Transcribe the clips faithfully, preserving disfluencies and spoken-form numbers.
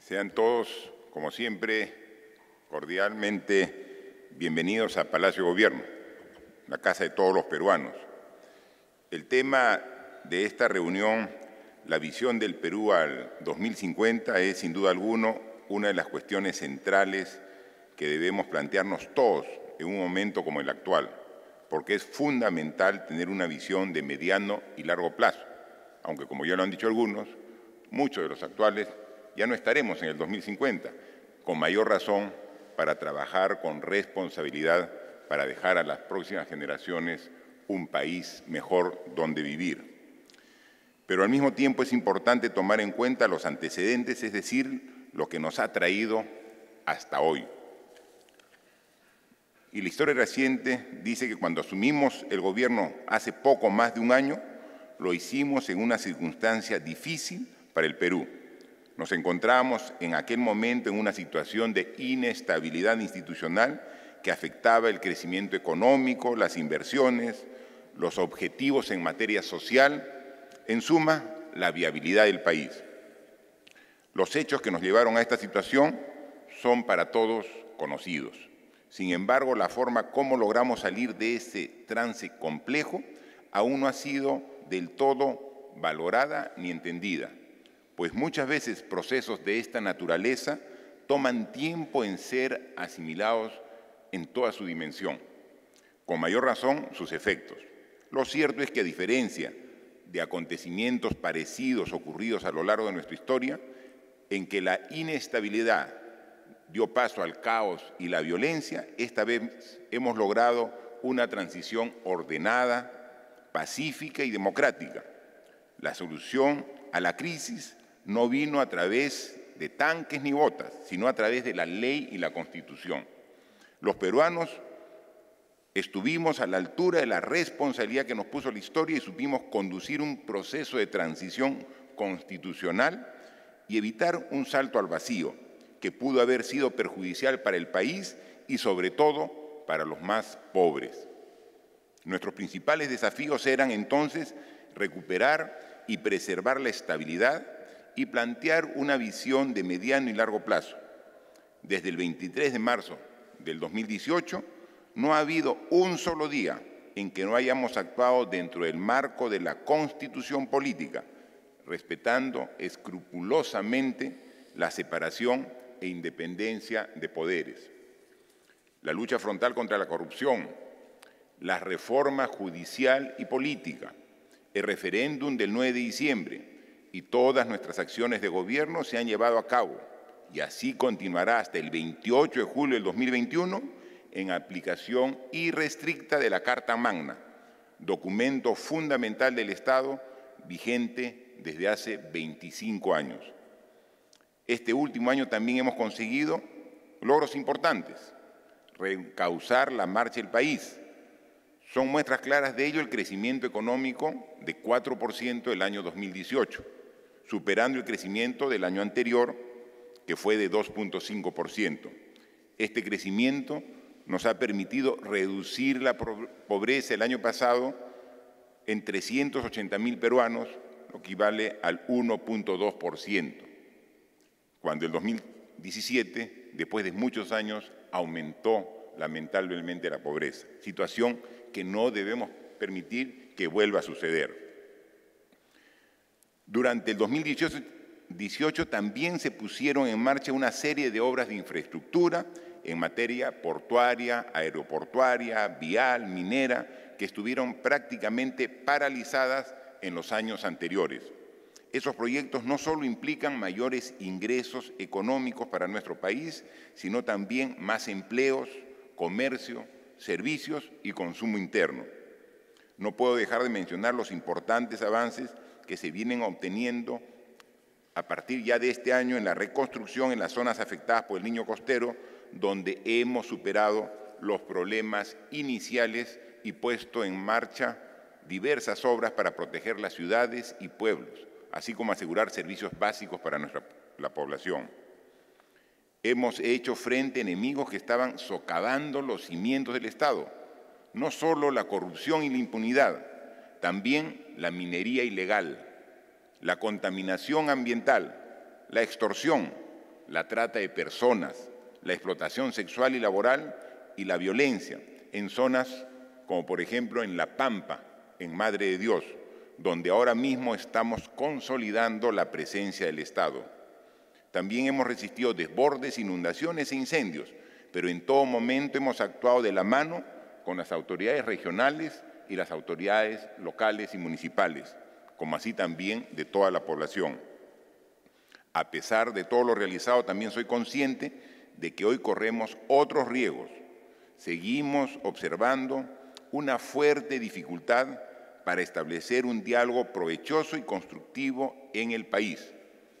Sean todos, como siempre, cordialmente bienvenidos a Palacio de Gobierno, la casa de todos los peruanos. El tema de esta reunión, la visión del Perú al dos mil cincuenta, es sin duda alguna una de las cuestiones centrales que debemos plantearnos todos en un momento como el actual, porque es fundamental tener una visión de mediano y largo plazo, aunque como ya lo han dicho algunos, muchos de los actuales ya no estaremos en el dos mil cincuenta, con mayor razón para trabajar con responsabilidad para dejar a las próximas generaciones un país mejor donde vivir. Pero al mismo tiempo es importante tomar en cuenta los antecedentes, es decir, lo que nos ha traído hasta hoy. Y la historia reciente dice que cuando asumimos el gobierno hace poco más de un año, lo hicimos en una circunstancia difícil para el Perú. Nos encontramos en aquel momento en una situación de inestabilidad institucional que afectaba el crecimiento económico, las inversiones, los objetivos en materia social, en suma, la viabilidad del país. Los hechos que nos llevaron a esta situación son para todos conocidos. Sin embargo, la forma como logramos salir de ese trance complejo aún no ha sido del todo valorada ni entendida, pues muchas veces procesos de esta naturaleza toman tiempo en ser asimilados en toda su dimensión, con mayor razón sus efectos. Lo cierto es que a diferencia de acontecimientos parecidos ocurridos a lo largo de nuestra historia, en que la inestabilidad dio paso al caos y la violencia, esta vez hemos logrado una transición ordenada, pacífica y democrática. La solución a la crisis no vino a través de tanques ni botas, sino a través de la ley y la Constitución. Los peruanos estuvimos a la altura de la responsabilidad que nos puso la historia y supimos conducir un proceso de transición constitucional y evitar un salto al vacío que pudo haber sido perjudicial para el país y sobre todo para los más pobres. Nuestros principales desafíos eran entonces recuperar y preservar la estabilidad y plantear una visión de mediano y largo plazo. Desde el veintitrés de marzo del dos mil dieciocho, no ha habido un solo día en que no hayamos actuado dentro del marco de la Constitución política, respetando escrupulosamente la separación e independencia de poderes. La lucha frontal contra la corrupción, la reforma judicial y política, el referéndum del nueve de diciembre y todas nuestras acciones de gobierno se han llevado a cabo y así continuará hasta el veintiocho de julio del dos mil veintiuno en aplicación irrestricta de la Carta Magna, documento fundamental del Estado vigente desde hace veinticinco años. Este último año también hemos conseguido logros importantes, reencauzar la marcha del país. Son muestras claras de ello el crecimiento económico de cuatro por ciento del año dos mil dieciocho, superando el crecimiento del año anterior, que fue de dos punto cinco por ciento. Este crecimiento nos ha permitido reducir la pobreza el año pasado en trescientos ochenta mil peruanos, lo que equivale al uno punto dos por ciento, cuando el dos mil diecisiete, después de muchos años, aumentó lamentablemente la pobreza, situación que no debemos permitir que vuelva a suceder. Durante el dos mil dieciocho también se pusieron en marcha una serie de obras de infraestructura en materia portuaria, aeroportuaria, vial, minera, que estuvieron prácticamente paralizadas en los años anteriores. Esos proyectos no solo implican mayores ingresos económicos para nuestro país, sino también más empleos, comercio, servicios y consumo interno. No puedo dejar de mencionar los importantes avances que se vienen obteniendo a partir ya de este año en la reconstrucción en las zonas afectadas por el Niño Costero, donde hemos superado los problemas iniciales y puesto en marcha diversas obras para proteger las ciudades y pueblos, así como asegurar servicios básicos para nuestra, la población. Hemos hecho frente a enemigos que estaban socavando los cimientos del Estado, no solo la corrupción y la impunidad, también la minería ilegal, la contaminación ambiental, la extorsión, la trata de personas, la explotación sexual y laboral y la violencia en zonas como por ejemplo en La Pampa, en Madre de Dios, donde ahora mismo estamos consolidando la presencia del Estado. También hemos resistido desbordes, inundaciones e incendios, pero en todo momento hemos actuado de la mano con las autoridades regionales y las autoridades locales y municipales, como así también de toda la población. A pesar de todo lo realizado, también soy consciente de que hoy corremos otros riesgos. Seguimos observando una fuerte dificultad para establecer un diálogo provechoso y constructivo en el país.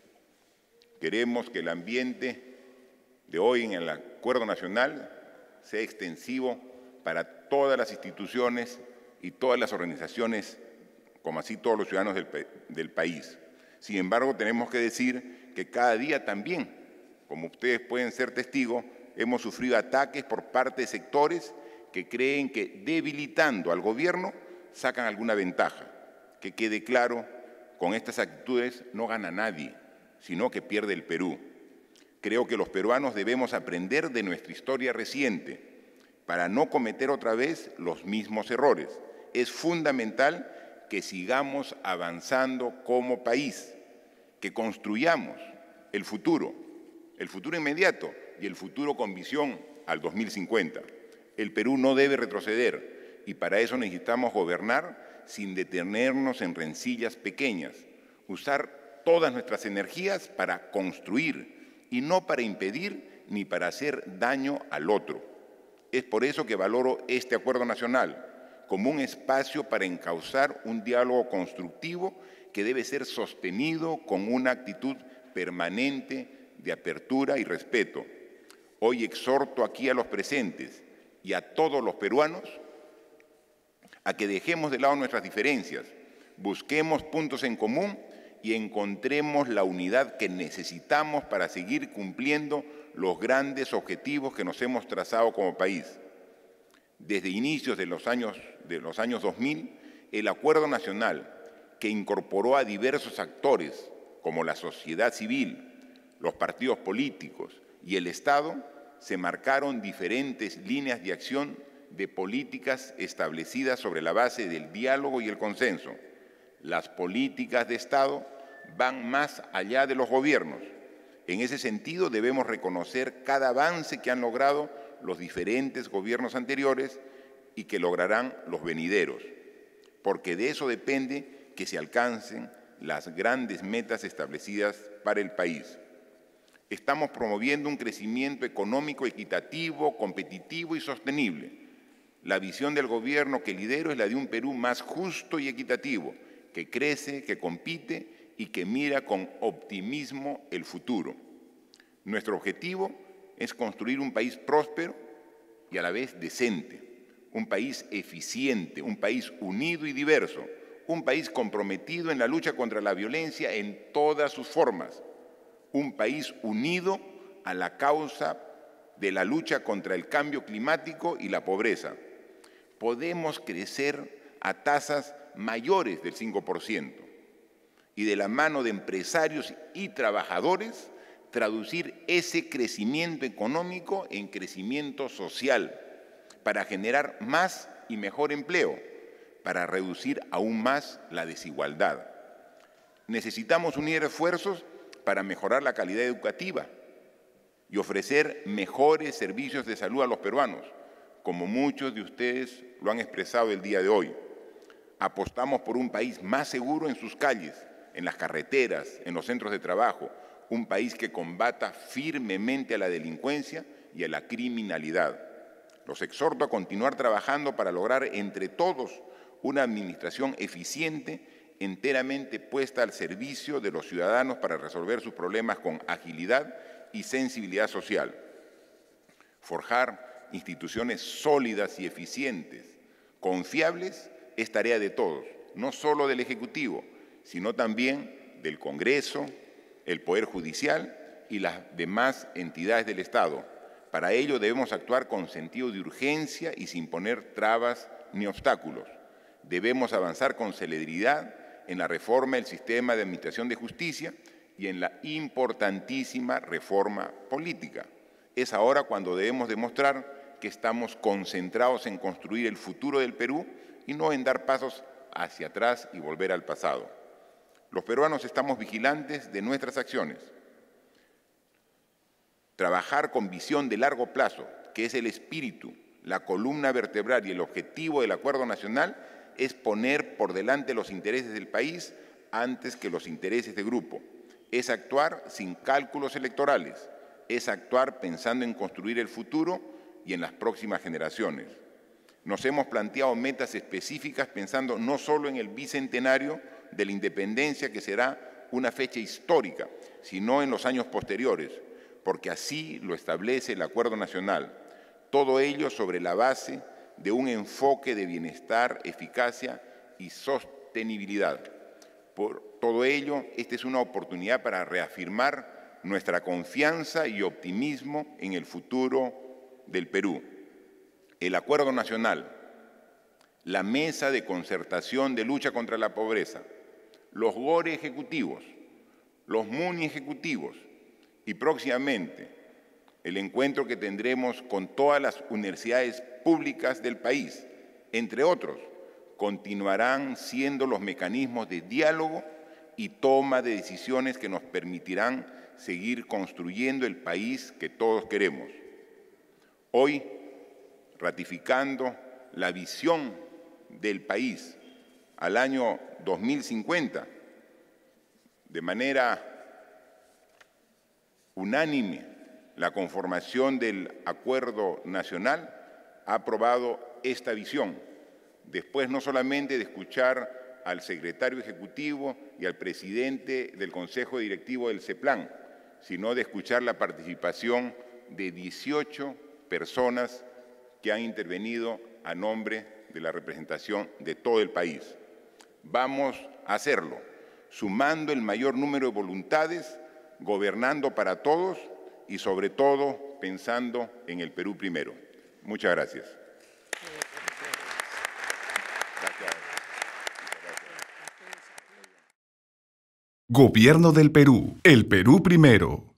Queremos que el ambiente de hoy en el Acuerdo Nacional sea extensivo para todas las instituciones y todas las organizaciones, como así todos los ciudadanos del, del país. Sin embargo, tenemos que decir que cada día también, como ustedes pueden ser testigos, hemos sufrido ataques por parte de sectores que creen que debilitando al gobierno sacan alguna ventaja. Que quede claro, con estas actitudes no gana nadie, sino que pierde el Perú. Creo que los peruanos debemos aprender de nuestra historia reciente para no cometer otra vez los mismos errores. Es fundamental que sigamos avanzando como país, que construyamos el futuro, el futuro inmediato y el futuro con visión al dos mil cincuenta. El Perú no debe retroceder y para eso necesitamos gobernar sin detenernos en rencillas pequeñas, usar todas nuestras energías para construir y no para impedir ni para hacer daño al otro. Es por eso que valoro este acuerdo nacional como un espacio para encauzar un diálogo constructivo que debe ser sostenido con una actitud permanente de apertura y respeto. Hoy exhorto aquí a los presentes y a todos los peruanos a que dejemos de lado nuestras diferencias, busquemos puntos en común y encontremos la unidad que necesitamos para seguir cumpliendo los grandes objetivos que nos hemos trazado como país. Desde inicios de los años, de los años dos mil, el Acuerdo Nacional, que incorporó a diversos actores como la sociedad civil, los partidos políticos y el Estado, se marcaron diferentes líneas de acción de políticas establecidas sobre la base del diálogo y el consenso. Las políticas de Estado van más allá de los gobiernos. En ese sentido, debemos reconocer cada avance que han logrado los diferentes gobiernos anteriores y que lograrán los venideros, porque de eso depende que se alcancen las grandes metas establecidas para el país. Estamos promoviendo un crecimiento económico equitativo, competitivo y sostenible. La visión del gobierno que lidero es la de un Perú más justo y equitativo, que crece, que compite y que mira con optimismo el futuro. Nuestro objetivo es construir un país próspero y a la vez decente, un país eficiente, un país unido y diverso, un país comprometido en la lucha contra la violencia en todas sus formas, un país unido a la causa de la lucha contra el cambio climático y la pobreza. Podemos crecer a tasas mayores del cinco por ciento y de la mano de empresarios y trabajadores traducir ese crecimiento económico en crecimiento social para generar más y mejor empleo, para reducir aún más la desigualdad. Necesitamos unir esfuerzos para mejorar la calidad educativa y ofrecer mejores servicios de salud a los peruanos, como muchos de ustedes lo han expresado el día de hoy. Apostamos por un país más seguro en sus calles, en las carreteras, en los centros de trabajo, un país que combata firmemente a la delincuencia y a la criminalidad. Los exhorto a continuar trabajando para lograr entre todos una administración eficiente, enteramente puesta al servicio de los ciudadanos para resolver sus problemas con agilidad y sensibilidad social. Forjar instituciones sólidas y eficientes, confiables, es tarea de todos, no solo del Ejecutivo, sino también del Congreso, el Poder Judicial y las demás entidades del Estado. Para ello debemos actuar con sentido de urgencia y sin poner trabas ni obstáculos. Debemos avanzar con celeridad en la reforma del sistema de administración de justicia y en la importantísima reforma política. Es ahora cuando debemos demostrar que estamos concentrados en construir el futuro del Perú y no en dar pasos hacia atrás y volver al pasado. Los peruanos estamos vigilantes de nuestras acciones. Trabajar con visión de largo plazo, que es el espíritu, la columna vertebral y el objetivo del Acuerdo Nacional, es poner por delante los intereses del país antes que los intereses de grupo. Es actuar sin cálculos electorales, es actuar pensando en construir el futuro y en las próximas generaciones. Nos hemos planteado metas específicas pensando no solo en el bicentenario de la independencia, que será una fecha histórica, sino en los años posteriores, porque así lo establece el Acuerdo Nacional. Todo ello sobre la base de un enfoque de bienestar, eficacia y sostenibilidad. Por todo ello, esta es una oportunidad para reafirmar nuestra confianza y optimismo en el futuro del Perú. El Acuerdo Nacional, la Mesa de Concertación de Lucha contra la Pobreza, los GORE ejecutivos, los MUNI ejecutivos y próximamente el encuentro que tendremos con todas las universidades públicas del país, entre otros, continuarán siendo los mecanismos de diálogo y toma de decisiones que nos permitirán seguir construyendo el país que todos queremos. Hoy, ratificando la visión del país al año dos mil cincuenta, de manera unánime, la conformación del Acuerdo Nacional ha aprobado esta visión, después no solamente de escuchar al secretario ejecutivo y al presidente del Consejo Directivo del CEPLAN, sino de escuchar la participación de dieciocho personas que han intervenido a nombre de la representación de todo el país. Vamos a hacerlo, sumando el mayor número de voluntades, gobernando para todos y sobre todo pensando en el Perú primero. Muchas gracias. Gobierno del Perú. El Perú primero.